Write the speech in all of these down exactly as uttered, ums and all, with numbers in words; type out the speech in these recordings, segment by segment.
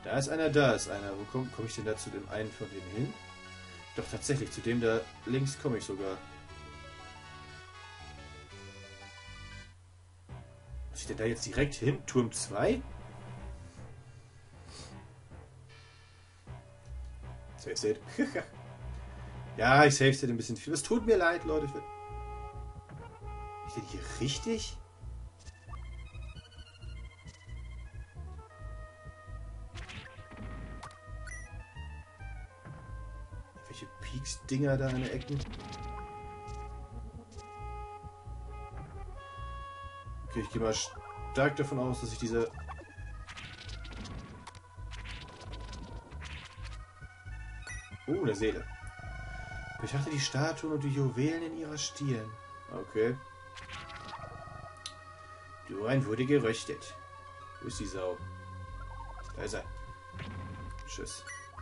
Da ist einer, da ist einer. Wo komme komm ich denn da zu dem einen von denen hin? Doch tatsächlich, zu dem da links komme ich sogar. Muss ich denn da jetzt direkt hin? Turm zwei? Safe State. Ja, ich safe State ein bisschen viel. Es tut mir leid, Leute. Ich bin ich denn hier richtig? Welche Peaks-Dinger da in den Ecken? Okay, ich gehe mal stark davon aus, dass ich diese... Oh, eine Seele. Betrachte die Statuen und die Juwelen in ihrer Stirn. Okay. Duran wurde geröstet. Wo ist die Sau? Da ist er. Tschüss.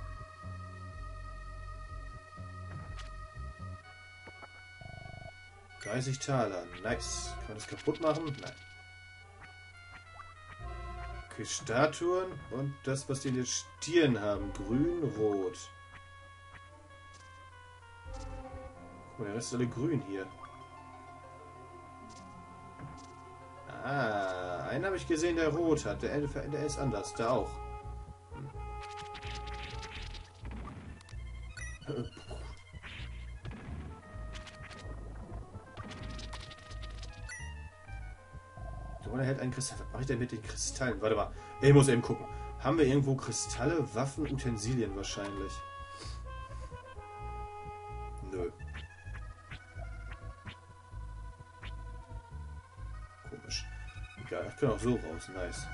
dreißig Taler. Nice. Kann man das kaputt machen? Nein. Okay, Statuen und das, was die in den Stirn haben. Grün, rot. Guck mal, der Rest ist alle grün hier. Ah, einen habe ich gesehen, der rot hat. Der, der ist anders. Der auch. Hm. Er hält einen Kristall. Was mache ich denn mit den Kristallen? Warte mal. Ich muss eben gucken. Haben wir irgendwo Kristalle, Waffen, Utensilien wahrscheinlich? Nö. Komisch. Egal, ich kann auch so raus. Nice.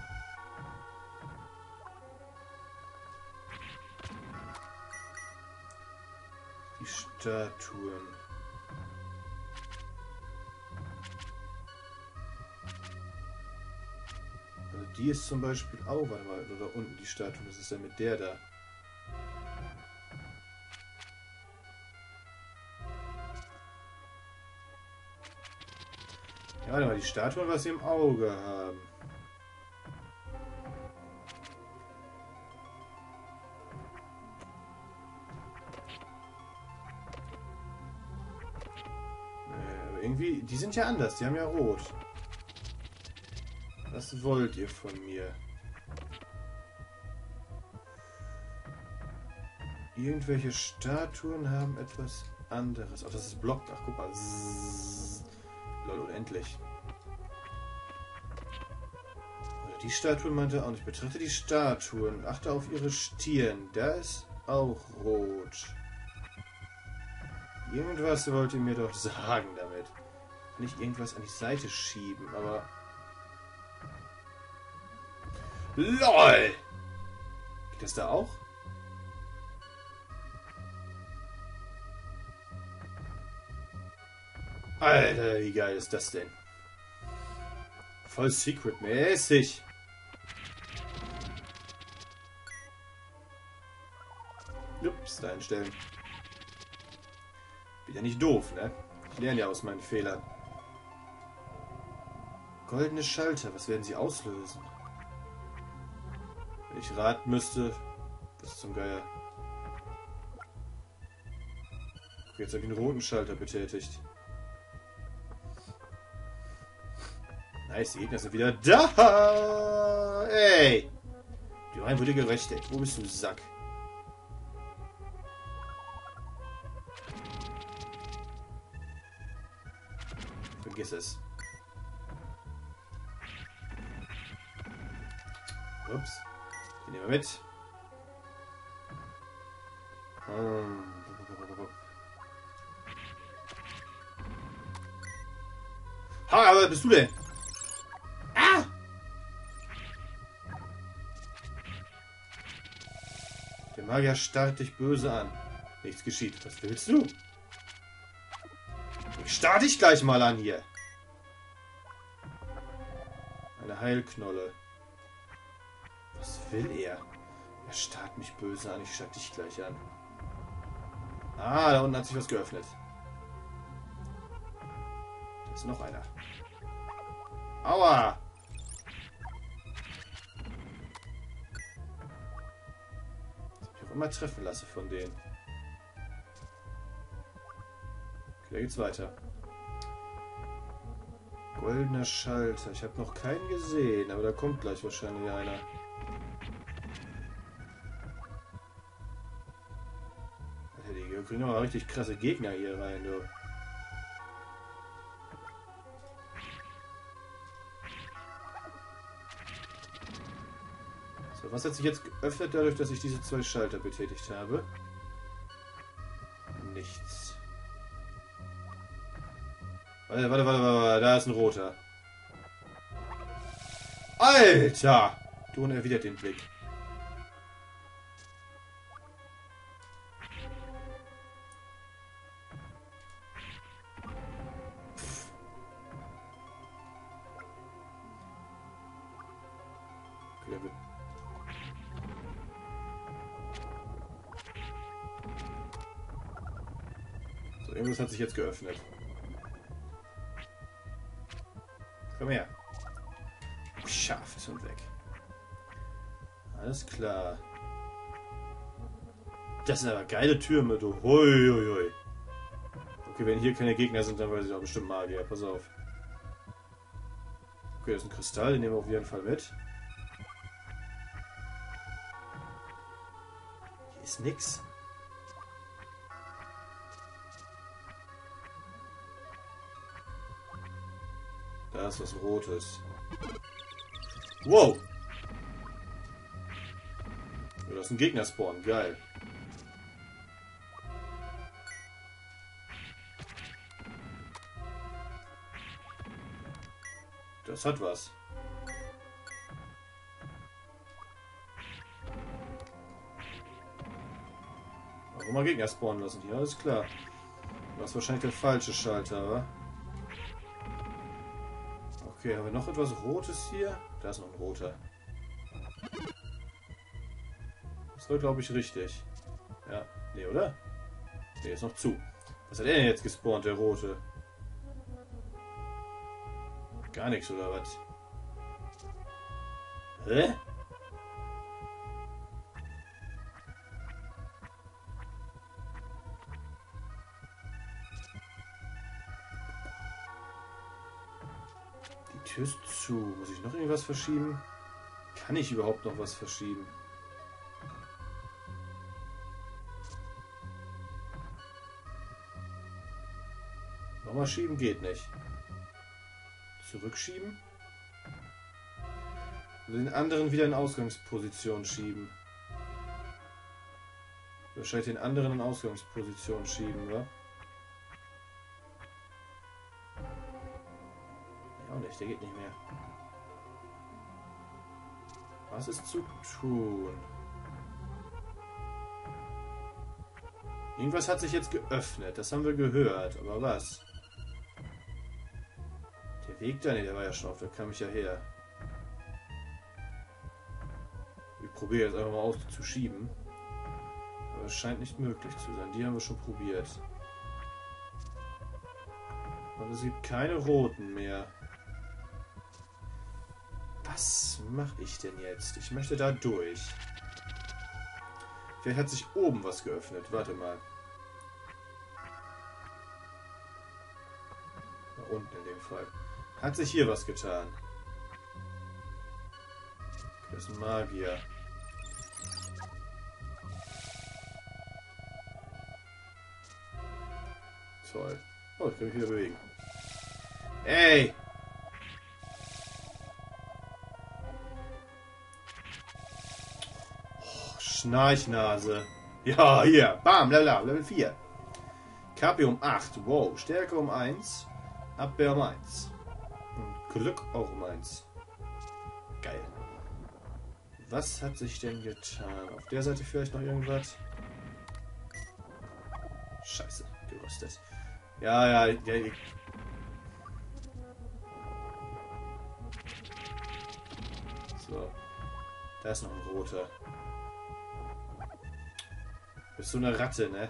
Die Statuen. Die ist zum Beispiel auch, warte mal, da unten die Statue, was ist denn mit der da? Ja, warte mal, die Statue, was sie im Auge haben. Naja, aber irgendwie, die sind ja anders, die haben ja rot. Was wollt ihr von mir? Irgendwelche Statuen haben etwas anderes. Ach, das ist blockt. Ach, guck mal. Zzz. Lol, unendlich. Oder die Statuen meinte er auch nicht. Betrachte die Statuen. Achte auf ihre Stirn. Da ist auch rot. Irgendwas wollt ihr mir doch sagen damit. Kann ich irgendwas an die Seite schieben, aber... LOL! Geht das da auch? Alter, wie geil ist das denn? Voll Secret-mäßig. Ups, da einstellen. Bin ja nicht doof, ne? Ich lerne ja aus meinen Fehlern. Goldene Schalter, was werden sie auslösen? Wenn ich raten müsste, was zum Geier. Okay, jetzt habe ich einen roten Schalter betätigt. Nice, die Gegner sind wieder da! Ey! Die Reihen wurde gerechnet. Wo bist du, Sack? Vergiss es. Ups. Den nehmen wir mit. Hm. Ha, was bist du denn? Ah! Der Magier starrt dich böse an. Nichts geschieht. Was willst du? Ich starr dich gleich mal an hier. Eine Heilknolle. Was will er? Er starrt mich böse an. Ich starr dich gleich an. Ah, da unten hat sich was geöffnet. Da ist noch einer. Aua! mal treffen lasse von denen. Okay, da geht's weiter. Goldener Schalter. Ich habe noch keinen gesehen, aber da kommt gleich wahrscheinlich einer. Alter, die kriegen aber richtig krasse Gegner hier rein, du. So, was hat sich jetzt geöffnet dadurch, dass ich diese zwei Schalter betätigt habe? Nichts. Warte, warte, warte, warte, da ist ein roter. Alter! Du unerwidert den Blick. Pff. Okay, der wird... So, irgendwas hat sich jetzt geöffnet. Komm her. Geschafft und weg. Alles klar. Das sind aber geile Türme, du. Hui, hui, hui. Okay, wenn hier keine Gegner sind, dann weiß ich auch bestimmt Magier. Pass auf. Okay, das ist ein Kristall, den nehmen wir auf jeden Fall mit. Hier ist nix. Da ist was Rotes. Wow! Ja, das ist ein Gegner-Spawn. Geil. Das hat was. Warum mal Gegner spawnen lassen hier? Alles klar. Das ist wahrscheinlich der falsche Schalter, wa? Okay, haben wir noch etwas Rotes hier? Da ist noch ein roter. Das war, glaube ich, richtig. Ja, nee, oder? Nee, ist noch zu. Was hat er denn jetzt gespawnt, der rote? Gar nichts, oder was? Hä? Die Tür ist zu. Muss ich noch irgendwas verschieben? Kann ich überhaupt noch was verschieben? Nochmal schieben geht nicht. Zurückschieben? Und den anderen wieder in Ausgangsposition schieben. Wahrscheinlich den anderen in Ausgangsposition schieben, oder? Ja, auch nicht, der geht nicht mehr. Was ist zu tun? Irgendwas hat sich jetzt geöffnet, das haben wir gehört, aber was? Der Weg da, ne, der war ja schon auf, da kam ich ja her. Ich probiere jetzt einfach mal aus zu schieben. Aber es scheint nicht möglich zu sein. Die haben wir schon probiert. Und es gibt keine roten mehr. Was mache ich denn jetzt? Ich möchte da durch. Vielleicht hat sich oben was geöffnet. Warte mal. Da unten in dem Fall. Hat sich hier was getan? Das ist ein Magier. Toll. Oh, ich kann mich wieder bewegen. Ey! Oh, Schnarchnase. Ja, hier. Bam, Level up, Level vier. K P um acht. Wow. Stärke um eins. Abwehr um eins. Und Glück auch um eins. Geil. Was hat sich denn getan? Auf der Seite vielleicht noch irgendwas? Scheiße, gerüstet. Ja, ja, ja. So. Da ist noch ein roter. Bist so eine Ratte, ne?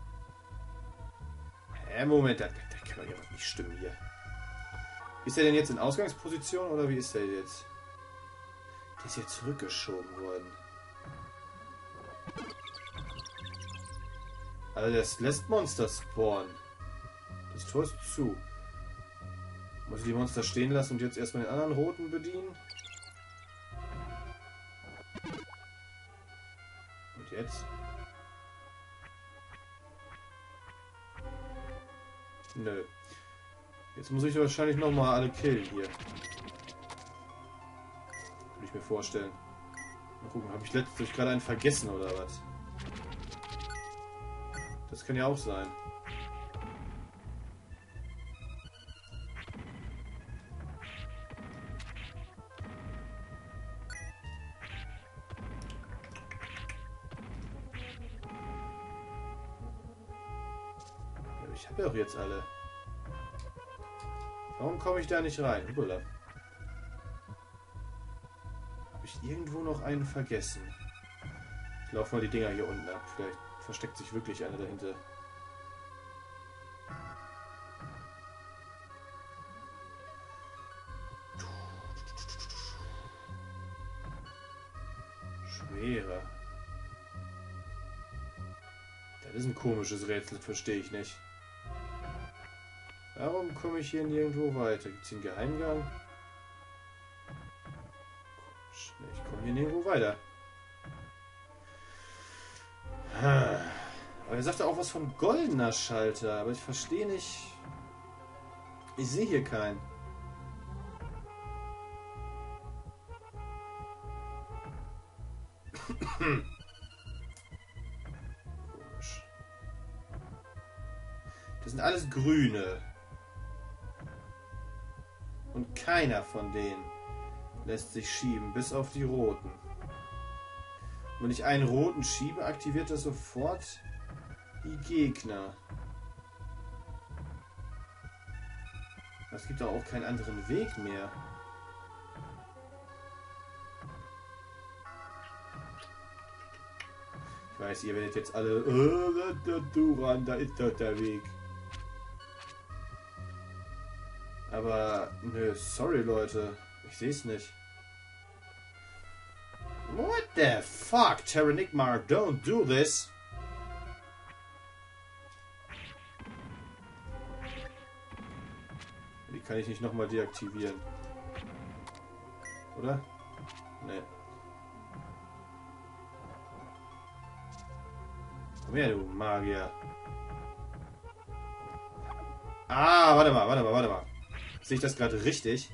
Hä, Moment, da, da kann doch irgendwas nicht stimmen hier. Ist er denn jetzt in Ausgangsposition oder wie ist der jetzt? Der ist jetzt zurückgeschoben worden. Also das lässt Monster spawnen. Das Tor ist zu. Muss ich die Monster stehen lassen und jetzt erstmal den anderen roten bedienen? Und jetzt? Nö. Jetzt muss ich wahrscheinlich nochmal alle killen hier. Würde ich mir vorstellen. Mal gucken, habe ich letztlich gerade einen vergessen oder was? Das kann ja auch sein. Ich habe ja auch jetzt alle. Warum komme ich da nicht rein? Buller. Habe ich irgendwo noch einen vergessen? Ich laufe mal die Dinger hier unten ab. Vielleicht versteckt sich wirklich einer dahinter. Schwerer. Das ist ein komisches Rätsel, verstehe ich nicht. Warum komme ich hier nirgendwo weiter? Gibt es hier einen Geheimgang? Komisch. Nee, ich komme hier nirgendwo weiter. Aber er sagte auch was von goldener Schalter, aber ich verstehe nicht. Ich sehe hier keinen. Komisch. Das sind alles grüne. Und keiner von denen lässt sich schieben, bis auf die roten. Und wenn ich einen roten schiebe, aktiviert das sofort die Gegner. Es gibt doch auch keinen anderen Weg mehr. Ich weiß, ihr werdet jetzt alle... Oh, da, Duran, da ist doch der Weg. Aber, nö, sorry Leute, ich sehe es nicht. What the fuck, Terranigmar, don't do this! Die kann ich nicht nochmal deaktivieren. Oder? Nee. Komm her, du Magier. Ah, warte mal, warte mal, warte mal. Sehe ich das gerade richtig?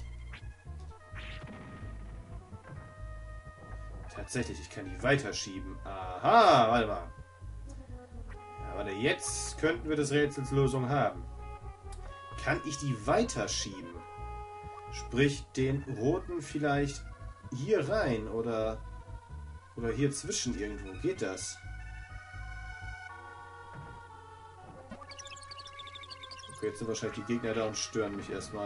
Tatsächlich, ich kann die weiterschieben. Aha, warte mal. Ja, warte, jetzt könnten wir das Rätsels Lösung haben. Kann ich die weiterschieben? Sprich, den roten vielleicht hier rein oder, oder hier zwischen irgendwo. Geht das? Okay, jetzt sind wahrscheinlich die Gegner da und stören mich erstmal.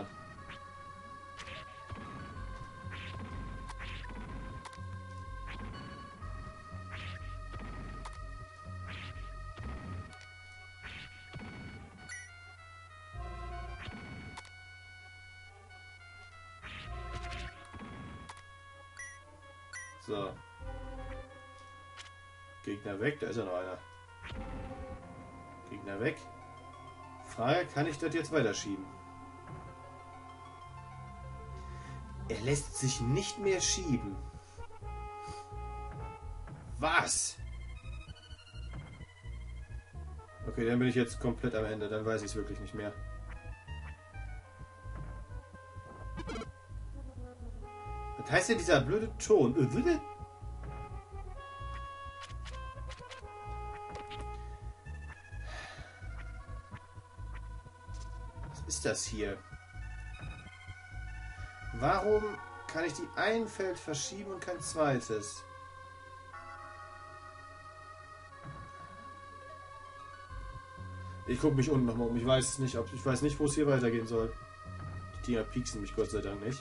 So. Gegner weg, da ist ja noch einer. Gegner weg. Frage, kann ich das jetzt weiterschieben? Er lässt sich nicht mehr schieben. Was? Okay, dann bin ich jetzt komplett am Ende. Dann weiß ich es wirklich nicht mehr. Was heißt denn dieser blöde Ton? Was ist das hier? Warum kann ich die ein Feld verschieben und kein zweites? Ich gucke mich unten nochmal um. Ich weiß es nicht, ob ich weiß nicht, wo es hier weitergehen soll. Die Dinger pieksen mich Gott sei Dank nicht.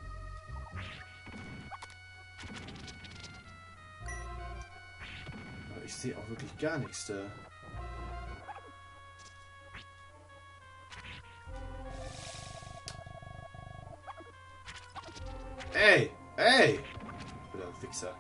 Aber ich sehe auch wirklich gar nichts da. Ey! Ey! Oder Wichser.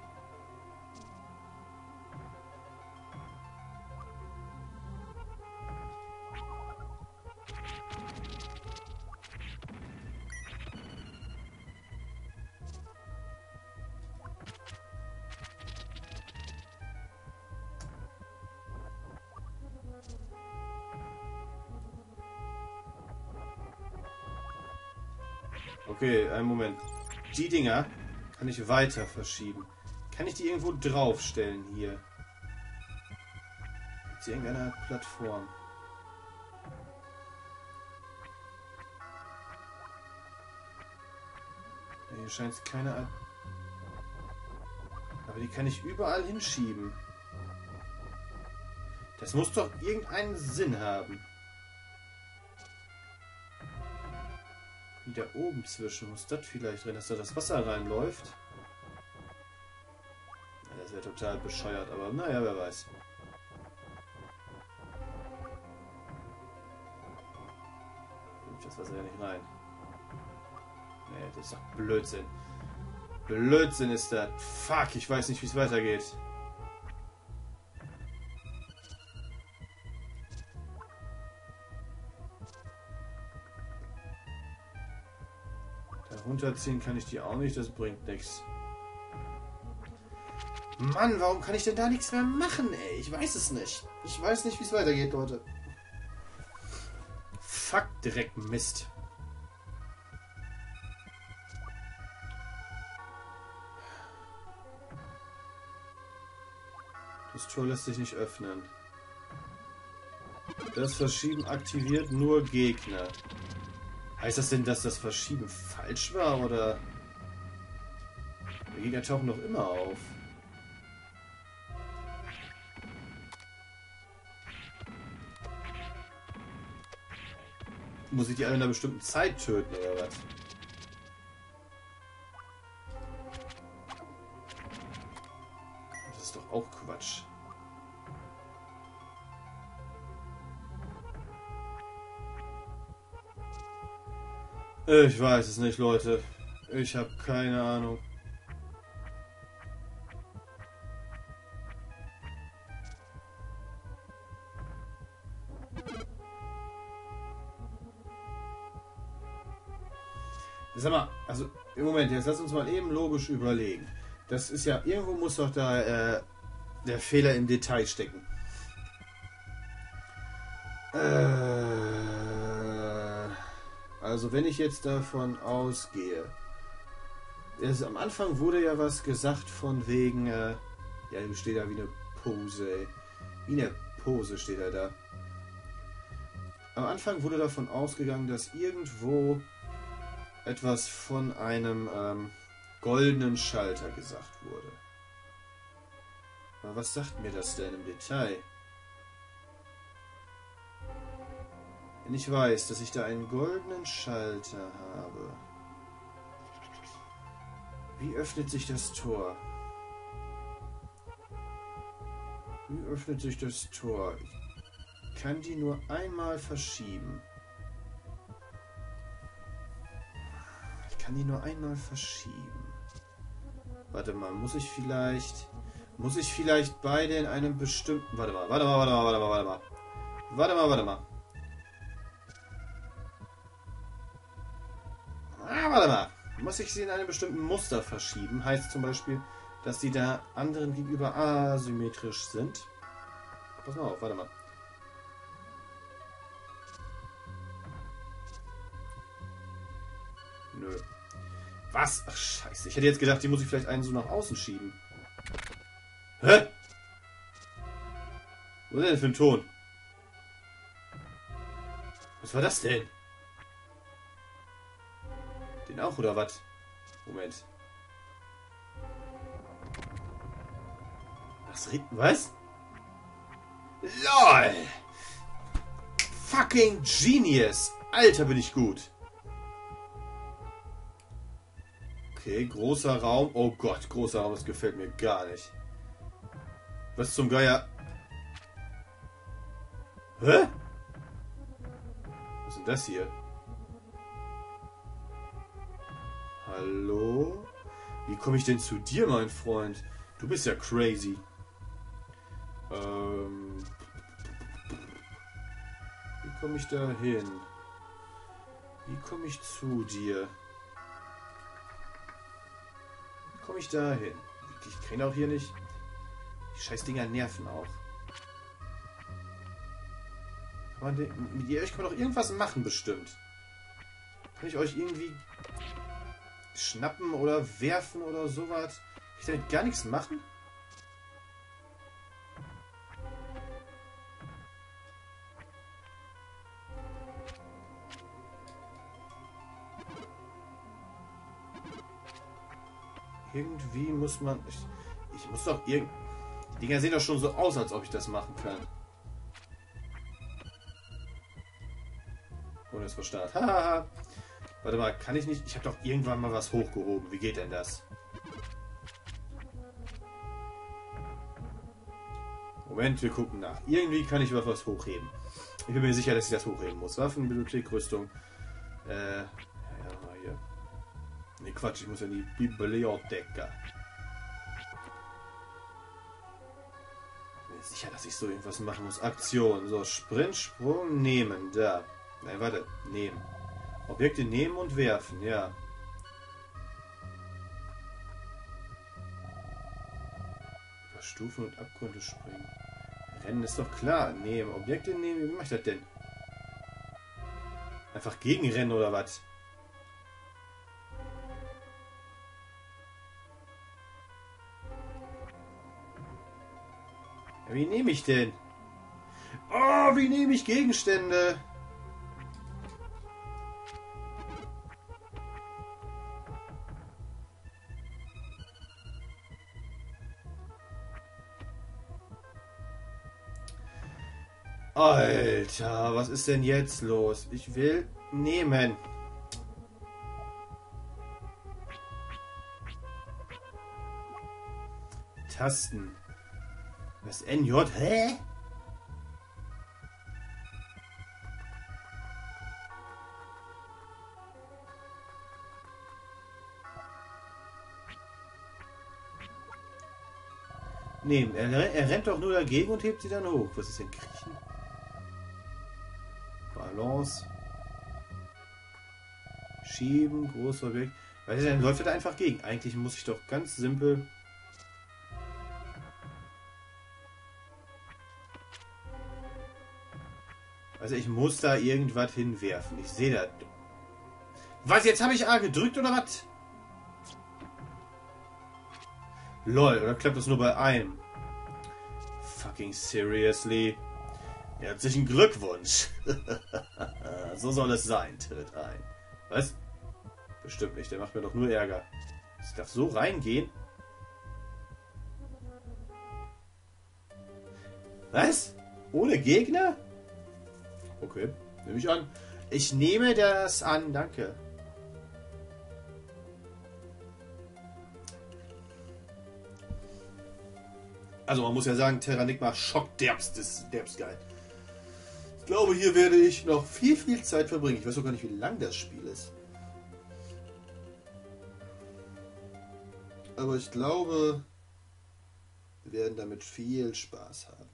Okay, einen Moment. Die Dinger kann ich weiter verschieben. Kann ich die irgendwo draufstellen hier? Gibt es irgendeine Plattform? Hier scheint es keine Art. Aber die kann ich überall hinschieben. Das muss doch irgendeinen Sinn haben. Und da oben zwischen muss das vielleicht drin, dass da das Wasser reinläuft. Ja, das wäre total bescheuert, aber naja, wer weiß. Läuft das Wasser ja nicht rein. Nee, das ist doch Blödsinn. Blödsinn ist das. Fuck, ich weiß nicht, wie es weitergeht. Da runterziehen kann ich die auch nicht, das bringt nichts. Mann, warum kann ich denn da nichts mehr machen, ey? Ich weiß es nicht. Ich weiß nicht, wie es weitergeht, Leute. Fuck, direkt Mist. Das Tor lässt sich nicht öffnen. Das Verschieben aktiviert nur Gegner. Heißt das denn, dass das Verschieben falsch war, oder? Die Gegner tauchen doch immer auf. Muss ich die alle in einer bestimmten Zeit töten, oder was? Das ist doch auch Quatsch. Ich weiß es nicht, Leute. Ich habe keine Ahnung. Sag mal, also im Moment, jetzt lass uns mal eben logisch überlegen. Das ist ja, irgendwo muss doch da äh, der Fehler im Detail stecken. Äh... Also wenn ich jetzt davon ausgehe, also am Anfang wurde ja was gesagt von wegen, äh, ja, hier steht da wie eine Pose, ey. Wie eine Pose steht er da. Am Anfang wurde davon ausgegangen, dass irgendwo etwas von einem ähm, goldenen Schalter gesagt wurde. Aber was sagt mir das denn im Detail? Wenn ich weiß, dass ich da einen goldenen Schalter habe. Wie öffnet sich das Tor? Wie öffnet sich das Tor? Ich kann die nur einmal verschieben. Ich kann die nur einmal verschieben. Warte mal, muss ich vielleicht... Muss ich vielleicht beide in einem bestimmten... Warte mal, warte mal, warte mal, warte mal, warte mal. Warte mal, warte mal. Ah, warte mal. Muss ich sie in einem bestimmten Muster verschieben? Heißt zum Beispiel, dass sie da anderen gegenüber asymmetrisch sind. Pass mal auf, warte mal. Nö. Was? Ach, scheiße. Ich hätte jetzt gedacht, die muss ich vielleicht einen so nach außen schieben. Hä? Was ist denn für ein Ton? Was war das denn? Den auch, oder was? Moment. Was? Was? LOL! Fucking Genius! Alter, bin ich gut. Okay, großer Raum. Oh Gott, großer Raum, das gefällt mir gar nicht. Was zum Geier? Hä? Was ist denn das hier? Hallo? Wie komme ich denn zu dir, mein Freund? Du bist ja crazy. Ähm... Wie komme ich da hin? Wie komme ich zu dir? Wie komme ich da hin? Ich kriege auch hier nicht. Die scheiß Dinger nerven auch. Kann man den, mit euch kann man doch irgendwas machen, bestimmt. Kann ich euch irgendwie schnappen oder werfen oder sowas. Kann ich damit gar nichts machen? Irgendwie muss man... Ich, ich muss doch irgend... Die Dinger sehen doch schon so aus, als ob ich das machen kann. Ohne es Verstand. Hahaha. Warte mal, kann ich nicht... Ich habe doch irgendwann mal was hochgehoben. Wie geht denn das? Moment, wir gucken nach. Irgendwie kann ich was hochheben. Ich bin mir sicher, dass ich das hochheben muss. Waffen, Bibliothek, Rüstung. Äh... Ja, hier. Ne, Quatsch, ich muss ja in die Bibliothek. Ich bin mir sicher, dass ich so irgendwas machen muss. Aktion. So, Sprint, Sprung, nehmen. Da. Nein, warte. Nehmen. Objekte nehmen und werfen, ja. Über Stufen und Abgründe springen. Rennen ist doch klar. Nehmen. Objekte nehmen. Wie mache ich das denn? Einfach gegenrennen oder was? Ja, wie nehme ich denn? Oh, wie nehme ich Gegenstände? Alter, was ist denn jetzt los? Ich will nehmen. Tasten. Was N J? Hä? Nehmen. Er, er rennt doch nur dagegen und hebt sie dann hoch. Was ist denn Kriechen? Balance. Schieben, großer Objekt. Weil dann läuft er da einfach gegen. Eigentlich muss ich doch ganz simpel. Also ich muss da irgendwas hinwerfen. Ich sehe das. Was? Jetzt habe ich A gedrückt oder was? Lol, oder klappt das nur bei einem? Fucking seriously? Herzlichen Glückwunsch. So soll es sein, tritt ein. Was? Bestimmt nicht, der macht mir doch nur Ärger. Ich darf so reingehen? Was? Ohne Gegner? Okay, nehme ich an. Ich nehme das an, danke. Also man muss ja sagen, Terranigma schockderbst ist derbst geil. Ich glaube, hier werde ich noch viel, viel Zeit verbringen. Ich weiß auch gar nicht, wie lang das Spiel ist. Aber ich glaube, wir werden damit viel Spaß haben.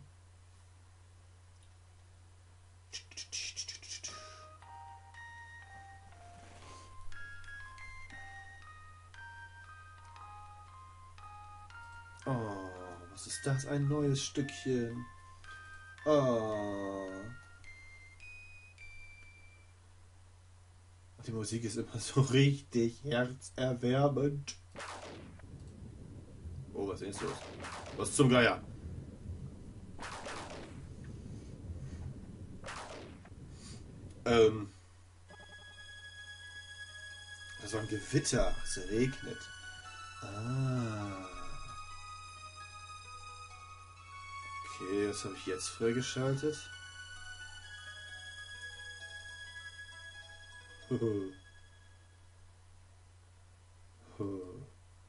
Oh, was ist das? Ein neues Stückchen. Oh. Die Musik ist immer so richtig herzerwärmend. Oh, was ist los? Was zum Geier? Ähm. Das war ein Gewitter. Es regnet. Ah. Okay, was habe ich jetzt freigeschaltet? Huh. Huh.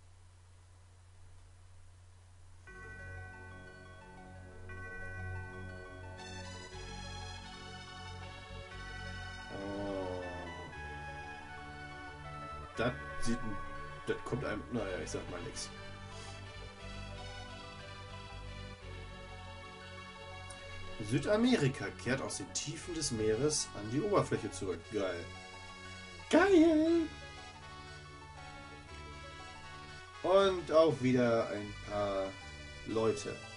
Oh. Das sieht... Das kommt einem... Naja, ich sag mal nichts. Südamerika kehrt aus den Tiefen des Meeres an die Oberfläche zurück. Geil. Geil! Und auch wieder ein paar Leute.